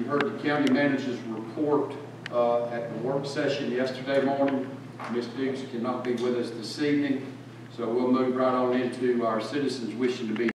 heard the county manager's report at the work session yesterday morning. Ms. Dukes cannot be with us this evening, so we'll move right on into our citizens wishing to be